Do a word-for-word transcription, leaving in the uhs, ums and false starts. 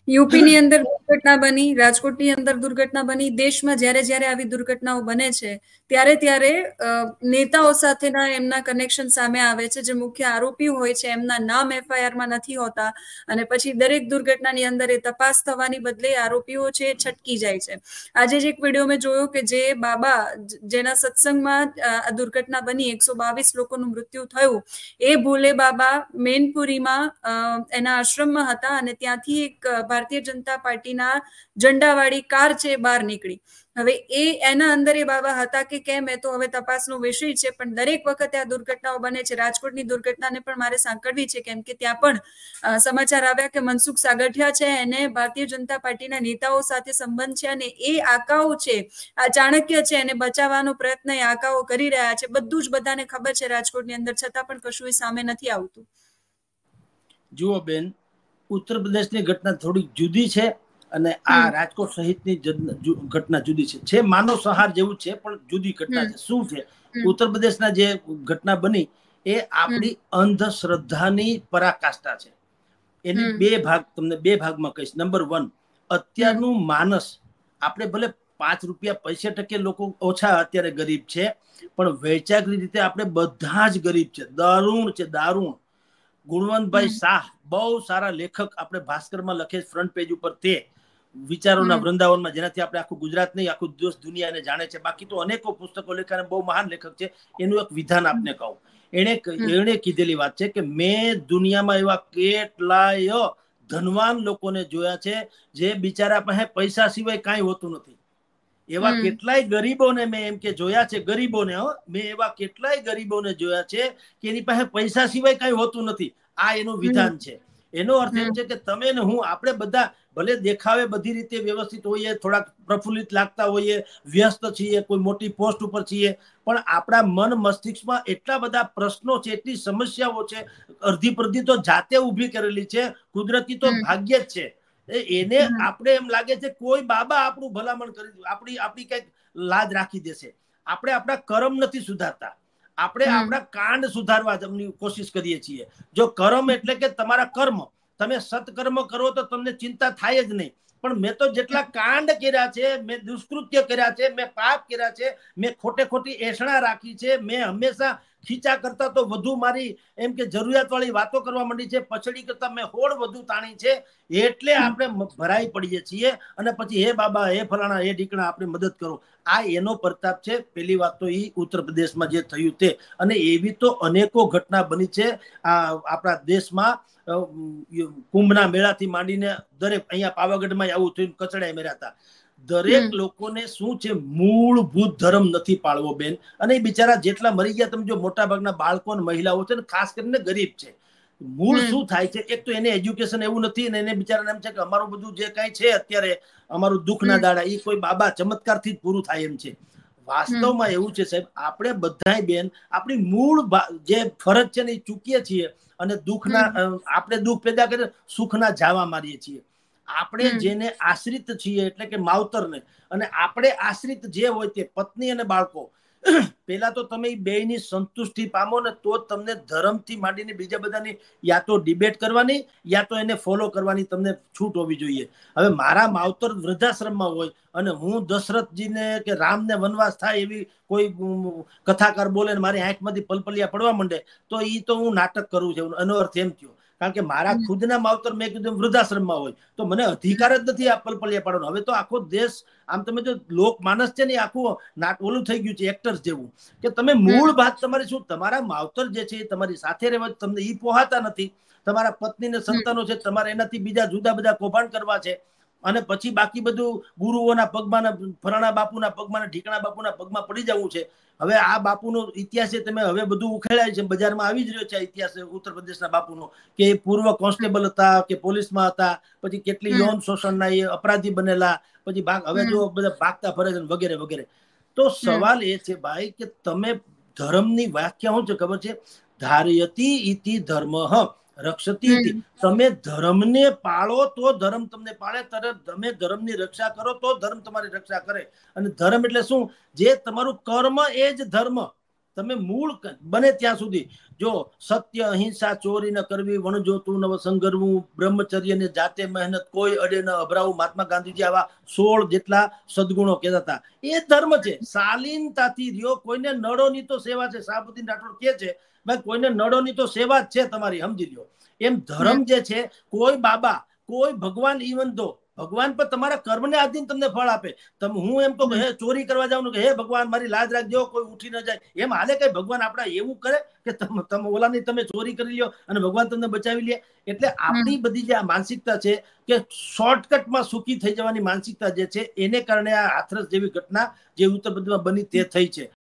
UP ની અંદર દુર્ઘટના બની, રાજકોટની અંદર દુર્ઘટના બની. દેશમાં જ્યારે જ્યારે આવી દુર્ઘટનાઓ બને છે ત્યારે ત્યારે નેતાઓ સાથેના એમના કનેક્શન સામે આવે છે. જે મુખ્ય આરોપી હોય છે એમના નામ એફઆઈઆર માં નથી હોતા અને પછી દરેક દુર્ઘટનાની અંદર એ તપાસ થવાની બદલે આરોપીઓ છે છટકી જાય છે. આજે જ એક વિડીયો મેં જોયો કે જે બાબા જેના સત્સંગમાં આ દુર્ઘટના બની, એકસો બાવીસ લોકોનું મૃત્યુ થયું, એ ભોલે બાબા મેનપુરીમાં એના આશ્રમમાં હતા અને ત્યાંથી એક ભારતીય જનતા પાર્ટીના ઝંડાવાળી કાર છે બહાર નીકળી. હવે એ એના અંદર એ બાબા હતા કે કેમ એ તો હવે તપાસનો વિષય છે, પણ દરેક વખતે આ દુર્ઘટનાઓ બને છે. રાજકોટની દુર્ઘટનાને પણ મારે સાંકળવી છે કેમ કે ત્યાં પણ સમાચાર આવ્યા કે મનસુખ સાગઠિયા છે એને ભારતીય જનતા પાર્ટીના નેતાઓ સાથે સંબંધ છે અને એ આકાઓ છે, આ ચાણક્ય છે, એને બચાવવાનો પ્રયત્ન એ આકાઓ કરી રહ્યા છે. બધું જ બધાને ખબર છે રાજકોટની અંદર, છતાં પણ કશું સામે નથી આવતું. જુઓ બેન, ઉત્તર પ્રદેશની ઘટના થોડી જુદી છે અને આ રાજકોટ સહિતની ઘટના જુદી છે. છે માનવ સંહાર જેવું છે પણ જુદી ઘટના છે. શું છે? ઉત્તર પ્રદેશના જે ઘટના બની એ આપણી અંધશ્રદ્ધાની પરાકાષ્ઠા છે. એની બે ભાગ તમને બે ભાગમાં કહીશ. નંબર વન, અત્યારનું માનસ, આપણે ભલે પાંચ રૂપિયા પૈસા ટકે લોકો ઓછા અત્યારે ગરીબ છે, પણ વૈચારિક રીતે આપણે બધા જ ગરીબ છે. દારૂણ છે, દારૂણ. ગુણવંતભાઈ શાહ બહુ સારા લેખક આપણે ભાસ્કરમાં લખે ફ્રન્ટ પેજ ઉપર, તે વિચારોના વૃંદાવનમાં, જેનાથી આપણે આખું ગુજરાત નહીં આખું દેશ દુનિયાને જાણે છે. બાકી તો અનેકો પુસ્તકો લખ્યા, બહુ મહાન લેખક છે. એનું એક વિધાન આપને કહું, એને એને કીધેલી વાત છે કે મેં દુનિયામાં એવા કેટલાય ધનવાન લોકોને જોયા છે જે બિચારા પાસે પૈસા સિવાય કાંઈ હોતું નથી. એવા કેટલાય ગરીબોને મેં એમ કે જોયા છે, ગરીબોને હો મેં એવા કેટલાય ગરીબોને જોયા છે કે એની પાસે પૈસા સિવાય કઈ હોતું નથી. આ એનું વિધાન છે. એનો અર્થ એમ છે કે તમે ને હું, આપણે બધા ભલે દેખાવે બધી રીતે વ્યવસ્થિત હોઈએ, થોડાક પ્રફુલ્લિત લાગતા હોઈએ, વ્યસ્ત છીએ, કોઈ મોટી પોસ્ટ ઉપર છીએ, પણ આપણા મન મસ્તિષ્કમાં એટલા બધા પ્રશ્નો છે, એટલી સમસ્યાઓ છે, અડધી પરધી તો જાતે ઊભી કરેલી છે, કુદરતી તો ભાગ્ય જ છે. એને આપણે એમ લાગે છે કોઈ બાબા આપણું ભલામણ કરી આપણી આપણી કઈક લાજ રાખી દેશે. આપણે આપણા કર્મ નથી સુધારતા, આપણે આપણા કાંડ સુધારવા જમની કોશિશ કરીએ છીએ. જો કર્મ એટલે કે તમારા કર્મ, તમે સત્કર્મ કરો તો તમને ચિંતા થાય જ નહીં. પણ મેં તો જેટલા કાંડ કર્યા છે, મેં દુષ્કૃત્ય કર્યા છે, મેં પાપ કર્યા છે, મેં ખોટે ખોટી એસણા રાખી છે, મેં હંમેશા ખીચા કરતા તો વધુ મારી એમ કે જરૂરિયાત વાળી વાતો કરવા માંડી છે, પછડી કરતા મેં હોડ વધુ તાણી છે, એટલે આપણે ભરાઈ પડીએ છીએ અને પછી હે બાબા, હે ફલાણા, હે ઢીકણા, આપણે મદદ કરો. આ એનો પ્રતાપ છે. પેલી વાત તો એ ઉત્તર પ્રદેશમાં જે થયું તે, અને એવી તો અનેકો ઘટના બની છે આ આપણા દેશમાં. કુંભના મેળાથી માંડીને દરેક, અહીંયા પાવાગઢમાં આવું થયું, કચડાઈ મેર્યા હતા. દરેક લોકોને શું છે, મૂળભૂત ધર્મ નથી પાળવો બેન. અને એ બિચારા જેટલા મરી ગયા, તમે જો મોટા ભાગના બાળકો અને મહિલાઓ છે ને, ખાસ કરીને ગરીબ છે. મૂળ શું થાય છે, એક તો એને એજ્યુકેશન એવું નથી અને એને બિચારાને એમ છે કે અમારું બધું જે કઈ છે અત્યારે અમારું દુઃખના દાડા એ કોઈ બાબા ચમત્કારથી જ પૂરું થાય એમ છે. વાસ્તવમાં એવું છે સાહેબ, આપણે બધાય બેન આપણી મૂળ જે ફરજ છે ને એ ચૂકીએ છીએ અને દુઃખના આપણે દુઃખ પેદા કરીને સુખના જાવા મારીએ છીએ. આપણે જેને આશ્રિત છીએ એટલે કે માવતરને, અને આપણે આશ્રિત જે હોય તે પત્ની અને બાળકો, પેલા તો તમે બેયની સંતુષ્ટિ પામો ને તો તમને ધર્મથી માંડીને બીજા બધાની યા તો ડિબેટ કરવાની યા તો એને ફોલો કરવાની તમને છૂટ હોવી જોઈએ. હવે મારા માવતર વૃદ્ધાશ્રમમાં હોય અને હું દશરથજીને કે રામને વનવાસ થાય એવી કોઈ કથાકાર બોલે ને મારી આંખમાંથી પલપલિયા પડવા માંડે તો ઈ તો હું નાટક કરું છું. એનો અર્થ એમ થયો, કારણ કે મારા ખુદના માવતર મેં કીધું વૃદ્ધાશ્રમમાં હોય તો મને અધિકાર જ નથી આ પલપલિયા પાડવાનો. હવે તો આખો દેશ આમ તમે જો લોક માનસ છે ને આખું નાટ ઓલું થઈ ગયું છે એક્ટર્સ જેવું, કે તમે મૂળ વાત તમારી શું, તમારા માવતર જે છે તમારી સાથે રહેવા તમને ઈ પોહાતા નથી, તમારા પત્ની ને સંતાનો છે, તમારે એનાથી બીજા જુદા બધા કૌભાંડ કરવા છે, અને પછી બાકી બધું ગુરુઓના પગમાં, ફલાણા બાપુના પગમાં, ઢીકણા બાપુના પગમાં પડી જવું છે. હવે આ બાપુનો ઇતિહાસ તમે હવે બધું ઉખેડાય છે, બજારમાં આવી જ રહ્યો છે ઇતિહાસ ઉત્તર પ્રદેશના બાપુનો, કે પૂર્વ કોન્સ્ટેબલ હતા, કે પોલીસમાં હતા, પછી કેટલી યૌન શોષણના એ અપરાધી બનેલા, પછી ભાગ હવે જો બધા ભાગતા ફરે છે વગેરે વગેરે. તો સવાલ એ છે ભાઈ કે તમે ધર્મની વ્યાખ્યા શું છે ખબર છે? ધાર્યતિ ઇતિ ધર્મઃ રક્ષતિ ઇતિ. તમે ધર્મને પાળો તો ધર્મ તમને પાળે, તમે ધર્મની રક્ષા કરો તો ધર્મ તમારી રક્ષા કરે. અને ધર્મ એટલે શું? જે તમારું કર્મ એ જ ધર્મ. તમે મૂળ બને ત્યાં સુધી જો સત્ય અહિંસા ચોરી ન કરવી વણજોતું નવ સંગરવું બ્રહ્મચર્ય ને જાતે મહેનત કોઈ અડે ન અભરાવું મહાત્મા ગાંધીજી આવા સોળ જેટલા સદગુણો કહેતા હતા. એ ધર્મ છે. શાલીનતાથી રહ્યો, કોઈને નડોની તો સેવા છે. શાહબુદ્દીન રાઠોડ કહે છે ભાઈ કોઈને નડોની તો સેવા જ છે તમારી, સમજી લ્યો. એમ ધર્મ જે છે કોઈ બાબા કોઈ ભગવાન ઇવન દો ભગવાન પર તમારા કર્મને આધીન તમને ફળ આપે. તમે હું એમ તો હે ચોરી કરવા જાઉં કે હે ભગવાન મારી લાજ રાખજો કોઈ ઉઠી ન જાય, એમ હાલે કઈ ભગવાન આપડા એવું કરે કે તમે ઓલાની તમે ચોરી કરી લ્યો અને ભગવાન તમને બચાવી લે. એટલે આપણી બધી જે આ માનસિકતા છે કે શોર્ટકટમાં સુખી થઈ જવાની માનસિકતા જે છે એને કારણે આ હાથરસ જેવી ઘટના જે ઉત્તર પ્રદેશમાં બની તે થઈ છે.